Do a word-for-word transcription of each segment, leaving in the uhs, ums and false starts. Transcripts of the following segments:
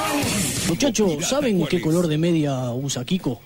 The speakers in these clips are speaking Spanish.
Muchachos, ¿saben qué color de media usa Kiko?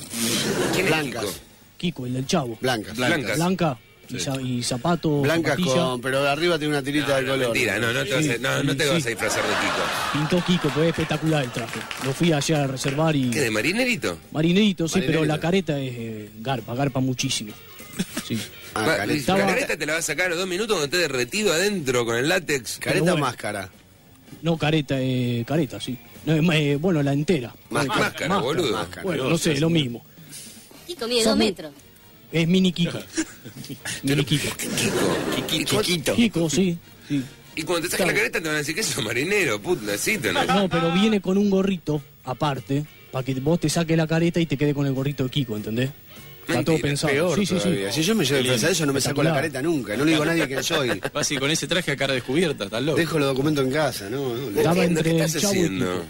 Blancas. Kiko, el del Chavo. Blancas. Blancas. Blanca y, za y zapato. Blancas zapatilla. con, pero arriba tiene una tirita No, de no, color. mentira, no, no te, vas a, no, no te Sí. vas a disfrazar de Kiko. Pintó Kiko, pues es espectacular el traje. Lo fui allá a reservar y... ¿Qué, de marinerito? Marinerito, sí, Marinerito. pero la careta es eh, garpa, garpa muchísimo. Sí. Ah, Va, careta. la careta te la vas a sacar a los dos minutos cuando estés derretido adentro con el látex. ¿Careta Pero o bueno. máscara? No, careta, eh, careta, sí. No, eh, bueno, la entera. Máscara. Máscara, boludo. Máscara. Bueno, no sé, lo mismo. Kiko mide Sos dos muy- metros. Es mini Kiko. Mini Kiko. Kiko. Chiquito. Kiko, sí, sí. Y cuando te saques la careta te van a decir que sos marinero, putacito, ¿no? No, pero viene con un gorrito aparte, para que vos te saques la careta y te quede con el gorrito de Kiko, ¿entendés? Está Mentira, todo pensado. Peor sí, sí, sí. todavía. Si yo me llevo disfrazado de eso, no me saco la Espectacular. careta nunca. No le digo a nadie quién soy. Vas a ir con ese traje a cara descubierta, estás loco. Dejo los documentos en casa, ¿no? no. Estaba entiendo, entre ¿qué el estás Chavo y haciendo? Kiko.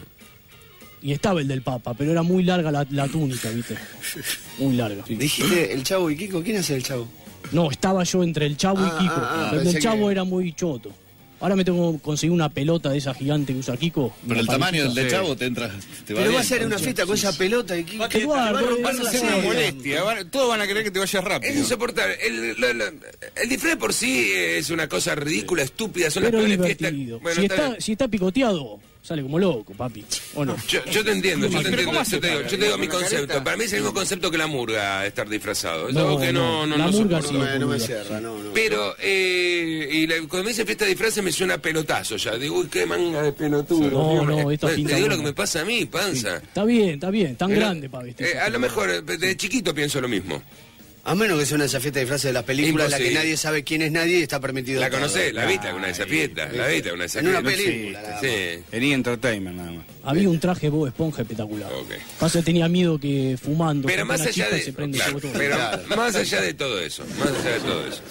Y estaba el del Papa, pero era muy larga la, la túnica, ¿viste? Muy larga. sí. Dijiste el Chavo y Kiko. ¿Quién hace el Chavo? No, estaba yo entre el Chavo Ah, y Kiko. ah, ah, el pensé del Chavo que- era muy choto. Ahora me tengo que conseguir una pelota de esa gigante que usa Kiko. Pero el Una tamaño del paletita. de Chavo te entra. Te va Pero va a bien. ser una fiesta con esa pelota y Kiko. Eduardo, Te va a romper vas a la hacer cena. una molestia, van- todos van a querer que te vayas Es rápido. insoportable. El, la- la- el disfraz por sí es una cosa ridícula, estúpida. Son las Pero peores divertido. fiestas. Bueno, si, está está, bien. si está picoteado, sale como loco, papi. ¿O no? Yo, yo te entiendo, yo te Pero entiendo. ¿cómo Yo hace te digo, para- yo te digo mi con una concepto. careta? Para mí es el mismo concepto que la murga, estar disfrazado. Es No, algo que no, no, no, la no murga soporto. sí. No me, no me Sí. cierra, no, no. Pero, eh, y la- cuando me dice fiesta de disfraces me suena pelotazo ya. Digo, uy, qué manga de pelotudo. No, Digo, no, eh, esta te pinta digo lo buena. que me pasa a mí, panza. Está bien, está bien. Tan Pero, grande para vestir. eh, a lo mejor, eh, de chiquito pienso lo mismo. A menos que sea una de esas fiestas de disfraces de las películas en la que Imposible. nadie sabe quién es nadie y está permitido. ¿La todo. conocés? ¿La viste alguna de esas fiestas? ¿La viste alguna de esas En una fiestas? película. nada más. Sí. En E! Entertainment nada más. Había un traje Bob Esponja espectacular. Ok. Pasa que tenía miedo que fumando. Pero saca más la allá chispa y de, se prende claro, fuego todo. pero Claro. más allá de todo eso, más allá de todo eso.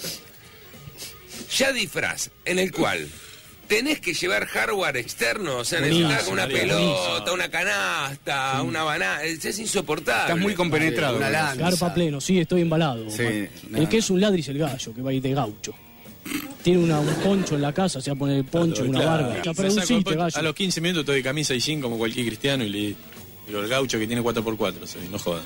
Ya disfraz en el cual tenés que llevar hardware externo, o sea, necesitas Buenísimo, una buenísimo. pelota, una canasta, una banana, es, es insoportable. Estás muy compenetrado. Una con eso. lanza. Garpa pleno, sí, estoy embalado. Sí, man. no. El que es un ladri es el gallo, que va a ir de gaucho. Tiene una, un poncho en la casa, se va a poner el poncho, una Claro. barba. Ya Me saco produciste, el- gallo. A los quince minutos estoy de camisa y jean como cualquier cristiano y le pero el gaucho que tiene cuatro por cuatro, soy, no jodan.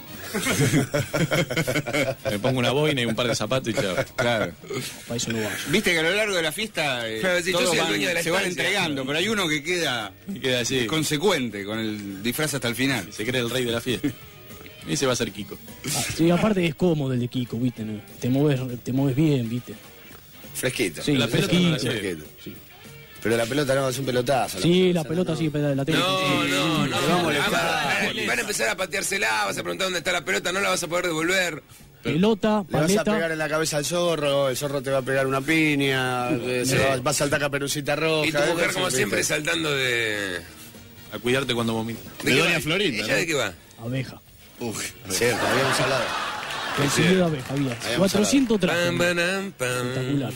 Me pongo una boina y un par de zapatos y chao. Claro. Para eso no vaya. Viste que a lo largo de la fiesta eh, Claro, sí, yo todos soy el van- dueño de la se van estancia. entregando, pero hay uno que queda Y queda así, consecuente con el disfraz hasta el final. se cree el rey de la fiesta. Y ese va a ser Kiko. Ah, sí, aparte es cómodo el de Kiko, ¿viste? ¿no? Te mueves, te mueves bien, ¿viste? Fresquito. Sí, La pelota no la fresquito. lleve. Fresquito. Sí. pero la pelota no, es un pelotazo. Sí, la pelota sí, pero la tengo. No, no, no. Te va a molestar. Van, van a empezar a pateársela, vas a preguntar dónde está la pelota, no la vas a poder devolver. Pelota, Le vas a pegar paleta. en la cabeza al zorro, el zorro te va a pegar una piña, eh, se va, va a saltar Caperucita Roja. Y tu eh, mujer, eso, como ¿viste? siempre, saltando de... A cuidarte cuando vomitas. ¿De, De qué Doña va? Florinda, ¿Ella ¿no? de qué va? Abeja. Uf, Cierto, habíamos hablado. Consiguió de abeja, había. Habíamos cuatrocientos Pam, trajes. banam, pam. Espectacular.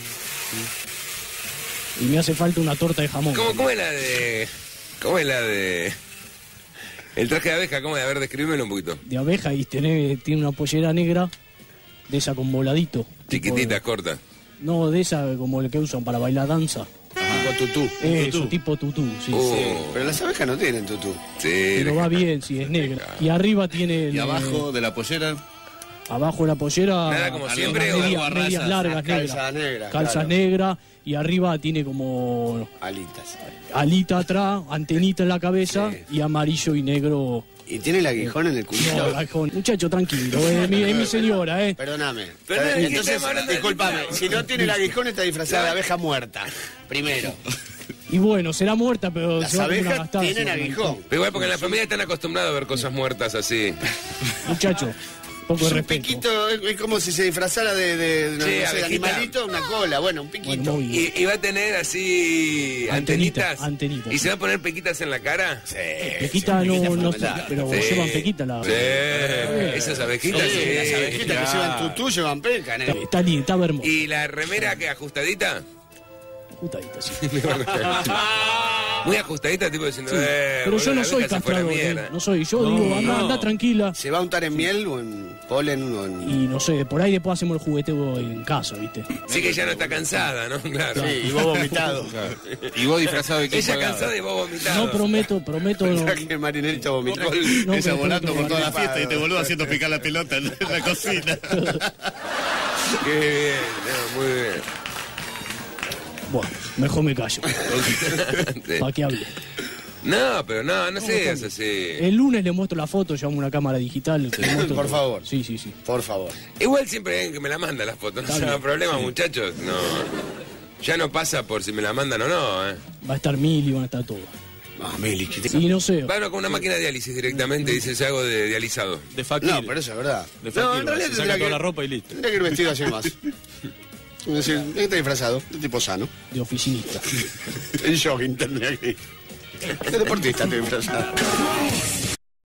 Y me hace falta una torta de jamón. ¿Cómo, ¿Cómo es la de...? ¿Cómo es la de...? El traje de abeja, ¿cómo es? A ver, describímelo un poquito. De abeja y tiene, tiene una pollera negra, de esa con voladito. Chiquitita, Tipo- corta. No, de esa como el que usan para bailar danza. Tipo tutú. Eso, tipo tutú, sí. Oh, Pero las abejas no tienen tutú. sí. Pero va bien, sí, es negra. Y arriba tiene... el, y abajo de la pollera, Abajo la pollera... Nada como unas siempre, o medias, algo a medias rayas, largas, calzas negras. negras, Calzas claro. negras. Y arriba tiene como Alitas. alita atrás, antenita en la cabeza y amarillo y negro. ¿Y tiene el aguijón en el No, cuchillo? aguijón. Muchacho, tranquilo, es mi, es mi señora, ¿eh? Perdóname. Pero Está no, bien, es que entonces, estamos hablando de discúlpame, disfraz. si no tiene el aguijón está disfrazada de abeja muerta. Primero. Y bueno, será muerta, pero Las se va a comer una abejas gastada, tienen seguramente. aguijón. Pero igual porque en la familia están acostumbrados a ver cosas muertas así. Muchacho, poco de Es un respeto. piquito, es es como si se disfrazara de, de, de, no Sí, sé, de abejita. animalito, una cola, bueno, un piquito. Bueno, muy bien. Y, y va a tener así Antenita, antenitas. antenitas, ¿Y sí. se va a poner pequitas en la cara? Sí, Pequita no, no sé, fundamental. pero Sí. llevan pequita la... Sí, esas abejitas. Sí, sí. las abejitas que llevan tutú llevan peca, Está, ¿no? está linda, está hermosa. ¿Y la remera que ajustadita? Justadita, sí. Muy ajustadita, tipo diciendo, Sí. eh, Pero boludo, yo no la soy vieja se fue a la castrador, ¿eh? mierda. No soy. Yo No, digo, anda, no. anda tranquila. ¿Se va a untar en miel o en polen o en...? Y no sé, por ahí después hacemos el jugueteo en casa, ¿viste? Sí que ella no está cansada, ¿no? Claro. Sí, y vos vomitado. Y vos disfrazado de quién Ella pagaba. cansada y vos vomitado. No prometo, prometo. No, Pensá que Marinerito vomitó. no, Esa pero volando tengo por que toda la guardar. fiesta y te volvió haciendo picar la pelota en la cocina. Qué bien, no, muy bien. Bueno, mejor me callo. Sí. ¿Para qué hable? No, pero no, no seas así. El lunes le muestro la foto, llevamos una cámara digital. te muestro Por todo. favor. Sí, sí, sí. Por favor. Igual siempre hay alguien que me la manda la foto, no Está se hagan bien. problema, muchachos. No. Ya no pasa por si me la mandan o no, ¿eh? Va a estar Mili, van a estar todos. Ah, Meli, que te- Y no sé. Van con una máquina de diálisis directamente, dice, se hago de dializado. De fakir. No, pero eso es verdad. De No, fakir, en realidad se tendría saca toda que, la ropa y listo. tendría que ir vestido así más. Es decir, está disfrazado, de tipo sano. De oficinista. En jogging tendría que ir. De deportista estoy disfrazado.